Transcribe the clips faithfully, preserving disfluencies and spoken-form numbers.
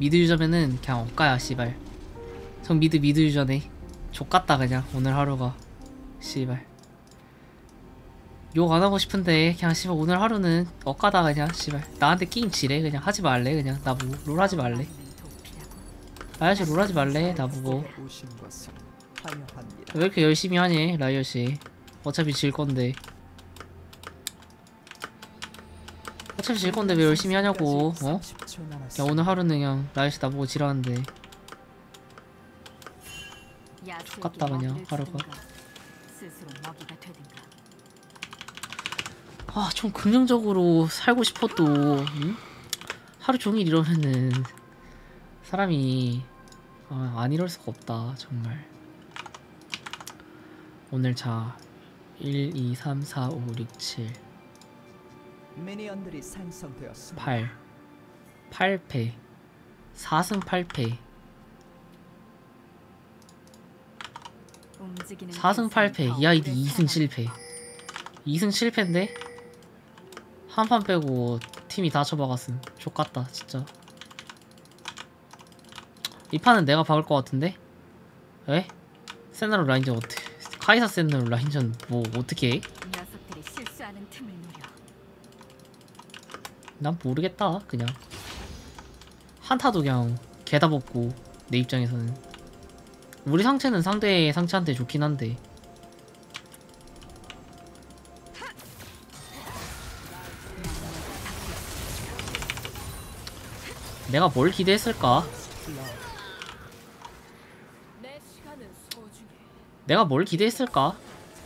미드 유저면은 그냥 엇가야 씨발. 정 미드 미드 유저네. 족같다 그냥 오늘 하루가. 씨발 욕 안하고 싶은데 그냥 씨발 오늘 하루는 엇가다 그냥 씨발. 나한테 게임 지래 그냥. 하지 말래 그냥. 나보고 롤 하지 말래. 라이엇이 롤 하지 말래 나보고. 왜 이렇게 열심히 하니 라이엇이. 어차피 질건데. 어차피 질건데 왜 열심히 하냐고. 어? 그냥 오늘 하루는 그냥 라이엇이 나보고 지랄하는데. X같다 그냥 하루가. 아 좀 긍정적으로 살고 싶어도 응? 하루 종일 이러면은 사람이 아, 안 이럴 수가 없다 정말. 오늘 자 일, 이, 삼, 사, 오, 육, 칠 미니언들이 생성되었습니다. 팔 팔 패 사 승 팔 패 사 승 팔 패 이 아이디 이 승 칠 패 이 승 칠 패인데 한 판 빼고 팀이 다 쳐박았음. 족같다 진짜. 이 판은 내가 박을 것 같은데? 에? 세나로 라인전 어떻게 카이사 세나로 라인전 뭐 어떻게 해? 난 모르겠다 그냥. 한타도 그냥 개다 먹고 내 입장에서는. 우리 상체는 상대 상체한테 좋긴 한데. 내가 뭘 기대했을까? 내가 뭘 기대했을까?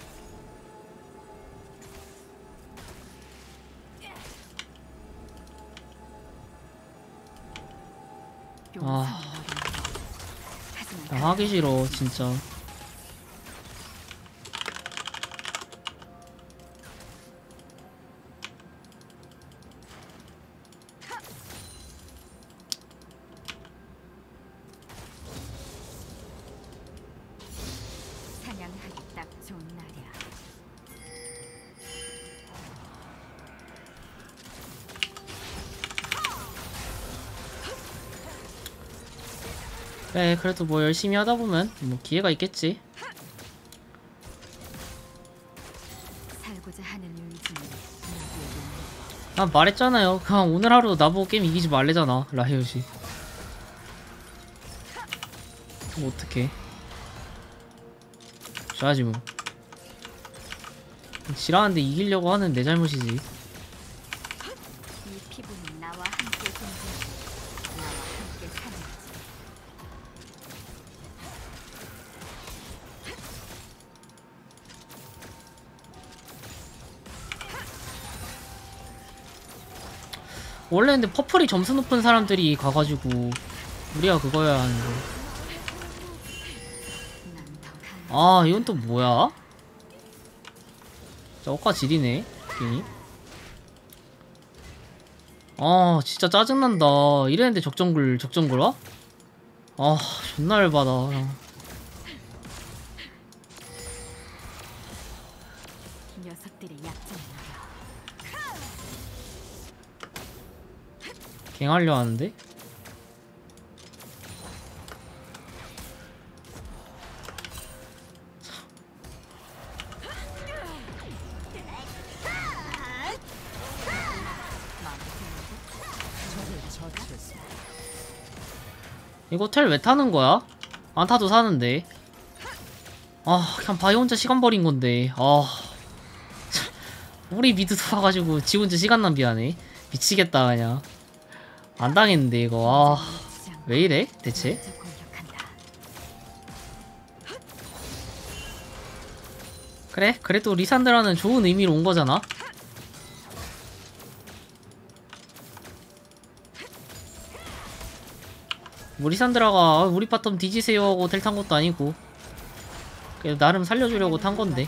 아, 나 하기 싫어 진짜. 그래 그래도 뭐 열심히 하다보면 뭐 기회가 있겠지. 난 말했잖아요. 그냥 오늘 하루 나보고 게임 이기지 말래잖아 라이엇이. 뭐 어떡해. 좋아하지 뭐. 지랄하는데 이기려고 하는 내 잘못이지. 원래 근데 퍼플이 점수 높은 사람들이 가가지고 우리가 그거야 하는데. 아 이건 또 뭐야? 진짜 억까 지리네 괜히. 아 진짜 짜증난다. 이랬는데 적정글 적정글 와? 아 존나 열받아. 갱하려 하는데? 이거 텔 왜 타는 거야? 안 타도 사는데. 아 그냥 바이 혼자 시간 버린 건데. 아 우리 미드 도와가지고 지 혼자 시간 낭비하네. 미치겠다 그냥. 안 당했는데 이거. 아 왜 이래 대체? 그래 그래도 리산드라는 좋은 의미로 온 거잖아. 뭐 리산드라가 우리 바텀 뒤지세요 하고 텔 탄 것도 아니고 그래도 나름 살려주려고 탄 건데.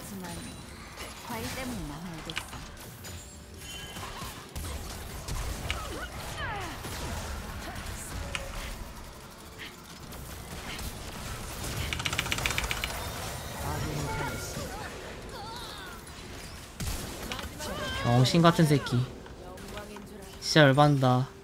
병신 같은 새끼. 진짜 열받는다.